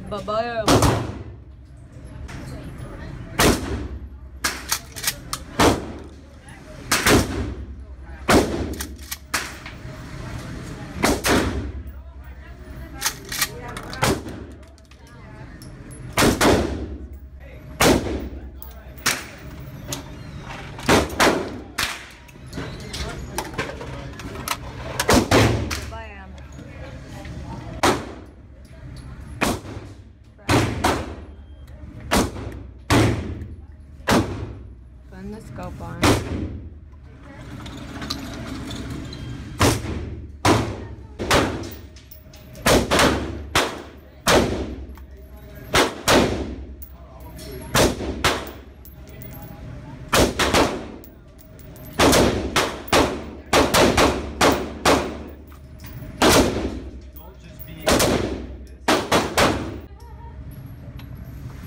Bye-bye. Turn the scope on.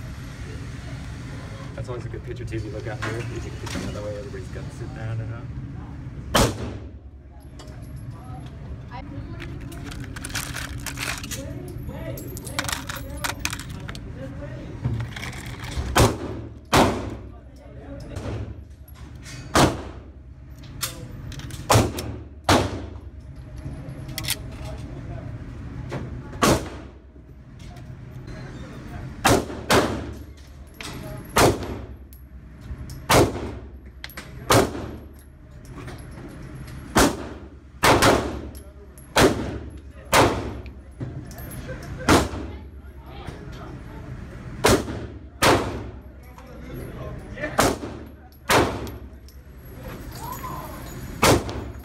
That's always a good picture too. If you look out here, you take a picture the other way. Everybody's got to sit down and up.